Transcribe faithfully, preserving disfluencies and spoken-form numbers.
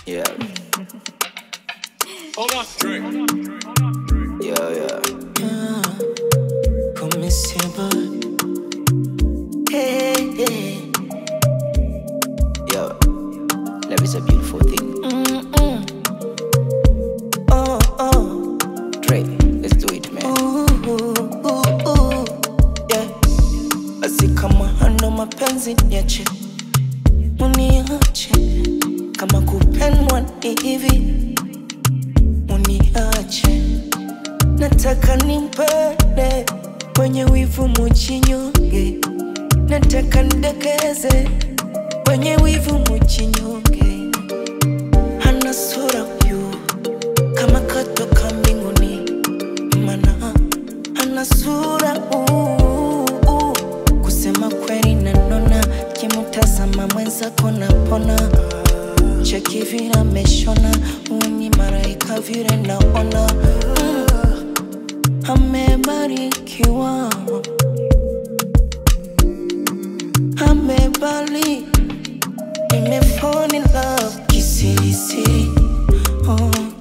Yeah. Hold on, Drey. Yeah, yeah. Yeah. Commissible. Hey, hey. Yo, love is a beautiful thing. Mm-mm. Oh, oh. Drey, let's do it, man. Ooh, ooh, ooh, ooh. Yeah. Basi kama hana mapenzi niache, uniache. Kama kupendwa ni hivi, uniache. Nataka nimpende, wenye wivu muchinyonge. Nataka ndekeze, wenye wivu muchinyonge. Hana sura huyu, kama katoka mbinguni. Mana, hana sura uu, uu. Kusema kweli nanona, kimutazama mwenzako napona. Cheki vile ameshona, uni maraika vile naona. mm. Amebarikiwa, amebali, nimefall in love kisiri siri. Oh,